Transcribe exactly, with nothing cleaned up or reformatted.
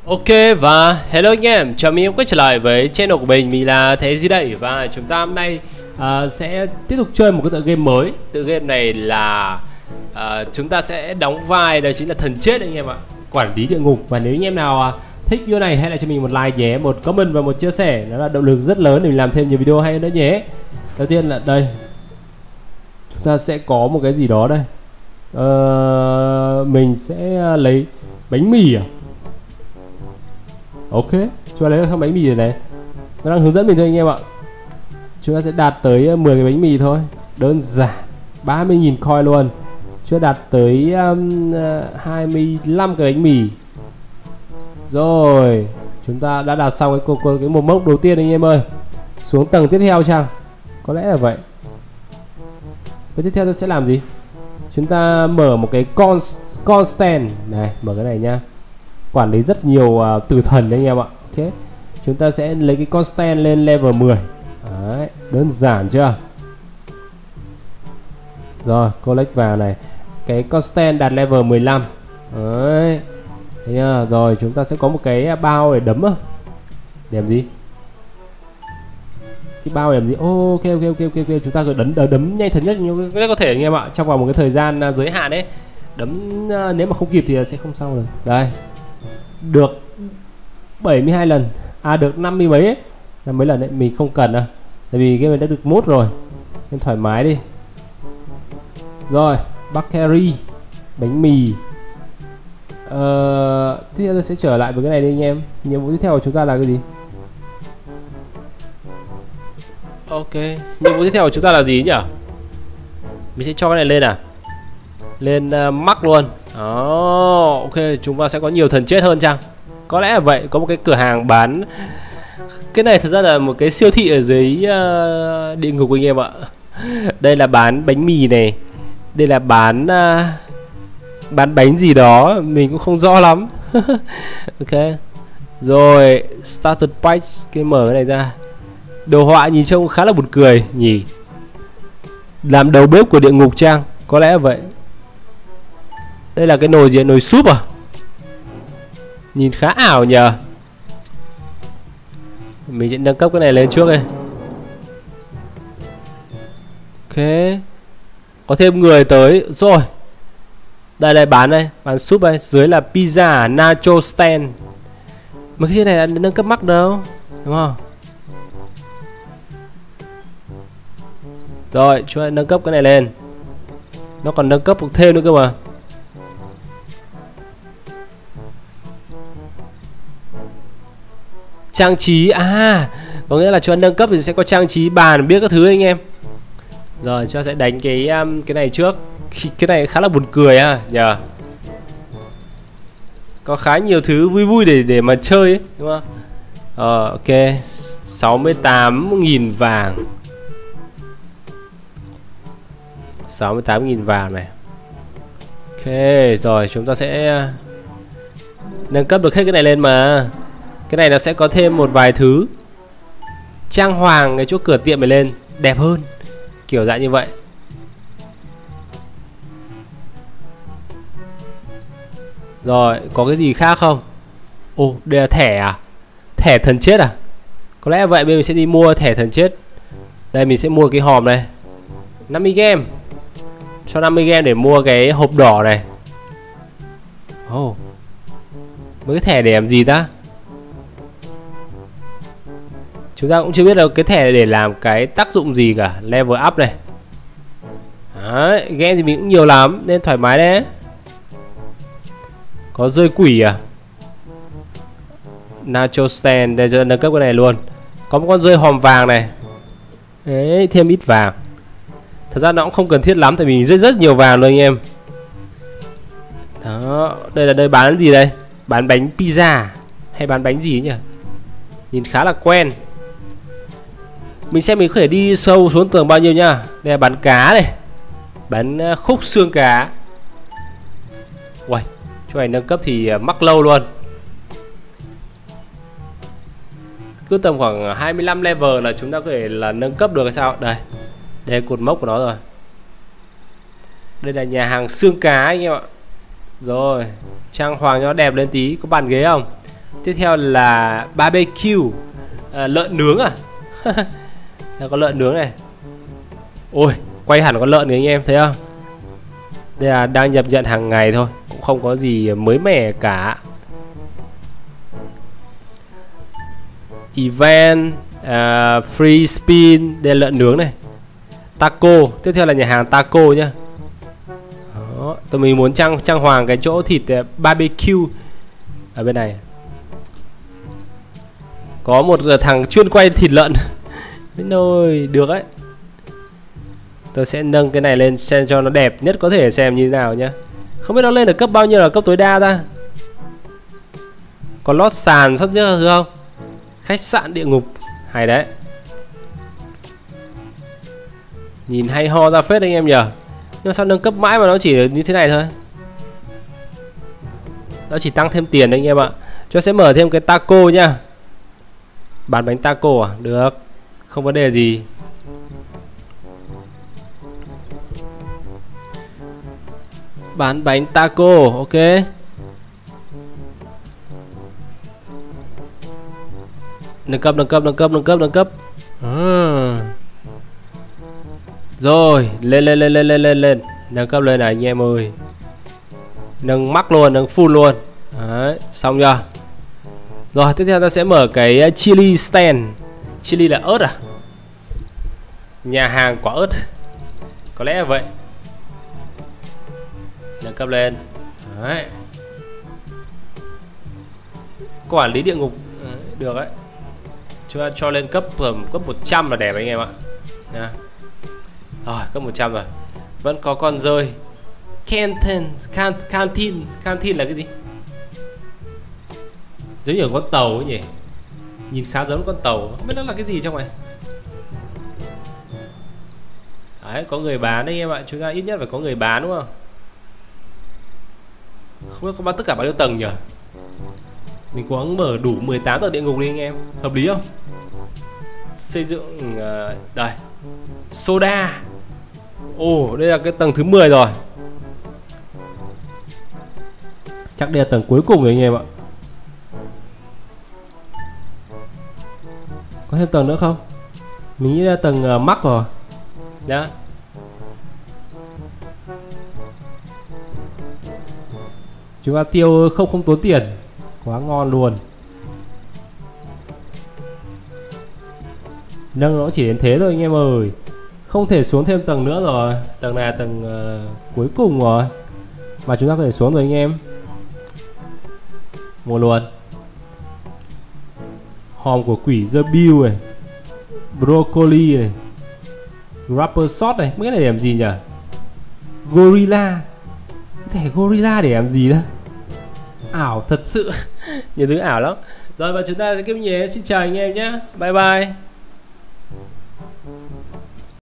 Ok và hello anh em, chào mừng em quay trở lại với channel của mình. Mình là Thế Gì đây và chúng ta hôm nay uh, sẽ tiếp tục chơi một cái tựa game mới. Tựa game này là uh, chúng ta sẽ đóng vai đó chính là thần chết anh em ạ, quản lý địa ngục. Và nếu anh em nào uh, thích video này hãy lại cho mình một like nhé, một comment và một chia sẻ, đó là động lực rất lớn để mình làm thêm nhiều video hay nữa nhé. Đầu tiên là đây, chúng ta sẽ có một cái gì đó đây. Uh, mình sẽ lấy bánh mì à? Ok, chúng ta lấy được bánh mì rồi này. Nó đang hướng dẫn mình thôi anh em ạ. Chúng ta sẽ đạt tới mười cái bánh mì thôi. Đơn giản, ba mươi nghìn coin luôn. Chưa đạt tới um, hai mươi lăm cái bánh mì. Rồi, chúng ta đã đạt xong cái, cái, cái một mốc đầu tiên anh em ơi. Xuống tầng tiếp theo chăng? Có lẽ là vậy. Cái tiếp theo tôi sẽ làm gì? Chúng ta mở một cái con, con stand. Này, mở cái này nha. Quản lý rất nhiều uh, tử thần anh em ạ. Ok, chúng ta sẽ lấy cái constant lên level mười. Đấy, đơn giản chưa? Rồi, collect vào này. Cái constant đạt level mười lăm. Đấy. Thấy chưa? Rồi, chúng ta sẽ có một cái bao để đấm á. Để làm gì? Cái bao để làm gì? Oh, ok, ok, ok, ok, ok. Chúng ta cứ đấm, đấm, đấm nhanh thật nhất nhất có thể anh em ạ. Trong vòng một cái thời gian uh, giới hạn đấy. Đấm uh, nếu mà không kịp thì sẽ không xong được. Đây. Được bảy mươi hai lần. À được năm mươi mấy ấy. Năm mấy lần đấy mình không cần à. Tại vì game này đã được mốt rồi nên thoải mái đi. Rồi, bakery, bánh mì. Ờ, tiếp theo tôi sẽ trở lại với cái này đi anh em. Nhiệm vụ tiếp theo của chúng ta là cái gì? Ok, nhiệm vụ tiếp theo của chúng ta là gì nhỉ? Mình sẽ cho cái này lên à? Lên uh, mắc luôn. Oh, ok, chúng ta sẽ có nhiều thần chết hơn chăng? Có lẽ là vậy. Có một cái cửa hàng bán. Cái này thật ra là một cái siêu thị ở dưới uh, địa ngục anh em ạ. Đây là bán bánh mì này. Đây là bán uh, bán bánh gì đó mình cũng không rõ lắm. Ok. Rồi, starter page. Cái mở cái này ra. Đồ họa nhìn trông khá là buồn cười nhỉ. Làm đầu bếp của địa ngục chăng? Có lẽ là vậy. Đây là cái nồi gì? Nồi súp à? Nhìn khá ảo nhờ. Mình sẽ nâng cấp cái này lên trước đây. Ok. Có thêm người tới. Rồi. Đây đây bán đây. Bán súp đây. Dưới là pizza, nacho stand. Mấy cái này là nâng cấp mắc đâu. Đúng không? Rồi chúng ta nâng cấp cái này lên. Nó còn nâng cấp thêm nữa cơ mà. Trang trí, à có nghĩa là cho nâng cấp thì sẽ có trang trí bàn biết các thứ anh em. Rồi cho sẽ đánh cái um, cái này trước. Cái này khá là buồn cười ha nhờ. Có khá nhiều thứ vui vui để để mà chơi ấy, đúng không? Ờ ok, sáu mươi tám nghìn vàng. sáu mươi tám nghìn vàng này. Ok, rồi chúng ta sẽ nâng cấp được hết cái này lên mà. Cái này nó sẽ có thêm một vài thứ trang hoàng cái chỗ cửa tiệm này lên đẹp hơn, kiểu dạng như vậy. Rồi, có cái gì khác không? Ồ, đây là thẻ à? Thẻ thần chết à? Có lẽ vậy, bây giờ mình sẽ đi mua thẻ thần chết. Đây mình sẽ mua cái hòm này năm mươi game. Cho năm mươi game để mua cái hộp đỏ này. Ồ oh. Mấy cái thẻ để làm gì ta? Chúng ta cũng chưa biết là cái thẻ để làm cái tác dụng gì cả. Level up này. Đấy, game thì mình cũng nhiều lắm nên thoải mái đấy. Có rơi quỷ à? Nacho stand, đây cho nâng cấp cái này luôn. Có một con rơi hòm vàng này. Đấy, thêm ít vàng. Thật ra nó cũng không cần thiết lắm tại vì rất rất nhiều vàng luôn anh em. Đó, đây là đây bán gì đây? Bán bánh pizza hay bán bánh gì nhỉ? Nhìn khá là quen. Mình xem mình có thể đi sâu xuống tường bao nhiêu nhá. Đây là bán cá này. Bán khúc xương cá. Uầy, chỗ này nâng cấp thì mắc lâu luôn. Cứ tầm khoảng hai mươi lăm level là chúng ta có thể là nâng cấp được hay sao? Đây. Đây là cột mốc của nó rồi. Đây là nhà hàng xương cá anh em ạ. Rồi, trang hoàng cho nó đẹp lên tí. Có bàn ghế không? Tiếp theo là barbecue, à, lợn nướng à. Có lợn nướng này. Ôi, quay hẳn con lợn này anh em thấy không? Đây là đang nhập nhận hàng ngày thôi, cũng không có gì mới mẻ cả. Event, uh, free spin, đây là lợn nướng này. Taco, tiếp theo là nhà hàng taco nhá. Đó, tụi mình muốn trang trang hoàng cái chỗ thịt barbecue ở bên này. Có một thằng chuyên quay thịt lợn. Biết nồi, được đấy. Tôi sẽ nâng cái này lên xem cho nó đẹp nhất có thể xem như thế nào nhá. Không biết nó lên được cấp bao nhiêu là cấp tối đa ta. Có lót sàn sắp nhất được không? Khách sạn địa ngục, hay đấy. Nhìn hay ho ra phết anh em nhỉ. Nhưng sao nâng cấp mãi mà nó chỉ như thế này thôi. Nó chỉ tăng thêm tiền anh em ạ. Cho sẽ mở thêm cái taco nhá. Bán bánh taco à? Được, không vấn đề gì. Bán bánh taco, ok. Nâng cấp, nâng cấp, nâng cấp, nâng cấp, nâng cấp. À. Rồi, lên lên lên lên lên lên lên. Nâng cấp lên này anh em ơi. Nâng mắc luôn, nâng full luôn. Đấy, xong chưa? Rồi, tiếp theo ta sẽ mở cái chili stand. Chili là ớt à? Nhà hàng quả ớt. Có lẽ là vậy. Nâng cấp lên. Đấy. Quản lý địa ngục. Đấy, được đấy. Chúng ta cho lên cấp cấp một trăm là đẹp anh em ạ. Nha. Rồi, cấp một trăm rồi. Vẫn có con rơi. Canteen, can, canteen, canteen là cái gì? Giống như con tàu ấy nhỉ. Nhìn khá giống con tàu. Không biết nó là cái gì trong này. Đấy, có người bán đấy anh em ạ. Chúng ta ít nhất phải có người bán đúng không? Không biết có bán tất cả bao nhiêu tầng nhỉ? Mình cố gắng mở đủ mười tám tầng địa ngục đi anh em. Hợp lý không? Xây dựng uh, đây. Soda. Ồ, oh, đây là cái tầng thứ mười rồi. Chắc đây là tầng cuối cùng rồi anh em ạ. Có thêm tầng nữa không? Mình nghĩ là tầng uh, mắc rồi. Đó. Chúng ta tiêu không không tốn tiền. Quá ngon luôn. Nâng nó chỉ đến thế thôi anh em ơi. Không thể xuống thêm tầng nữa rồi. Tầng này là tầng uh, cuối cùng rồi. Mà chúng ta có thể xuống rồi anh em. Mua luôn. Hòm của quỷ The Bill này. Broccoli này. Rapper shot này. Mấy cái này để làm gì nhỉ? Gorilla. Cái thẻ gorilla để làm gì đó? Ảo thật sự. Nhiều thứ ảo lắm. Rồi và chúng ta sẽ tiếp nhé. Xin chào anh em nhé. Bye bye.